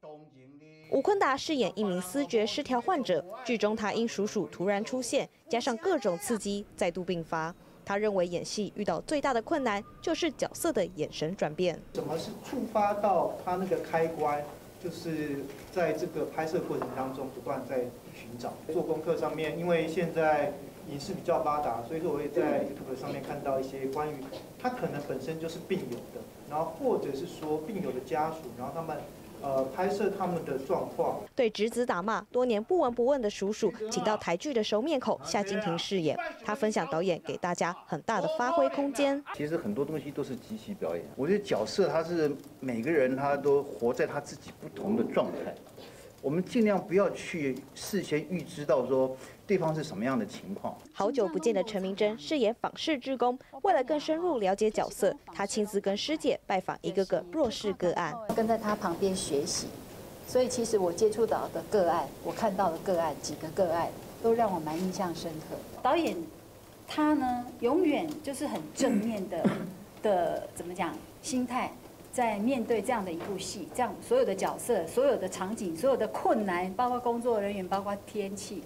吴坤达饰演一名思觉失调患者，剧中他因叔叔突然出现，加上各种刺激，再度病发。他认为演戏遇到最大的困难就是角色的眼神转变。 什么是触发到他那个开关？就是在这个拍摄过程当中，不断在寻找。做功课上面，因为现在影视比较发达，所以说我会在 YouTube 上面看到一些关于他可能本身就是病友的，然后或者是说病友的家属，然后他们。拍摄他们的状况， 对侄子打骂，多年不闻不问的叔叔，请到台剧的熟面孔夏金婷饰演。他分享导演给大家很大的发挥空间。 其实很多东西都是即席表演，我觉得角色他是每个人他都活在他自己不同的状态。我们尽量不要去事先预知到说对方是什么样的情况。 好久不见的陈明真饰演访视志工，为了更深入了解角色，他亲自跟师姐拜访一个个弱势个案， 跟在他旁边学习。所以其实我接触到的个案，我看到的个案，几个个案都让我蛮印象深刻。 导演他呢，永远就是很正面的怎么讲心态。在面对这样的一部戏，这样所有的角色、所有的场景、所有的困难，包括工作人员、包括天气。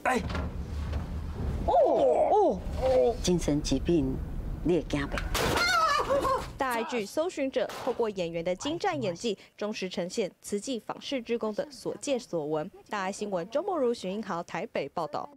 精神疾病你会惊呗？ 大爱剧《搜寻者》透过演员的精湛演技，忠实呈现慈济访视志工的所见所闻。大爱新闻周梦如、许英豪台北报道。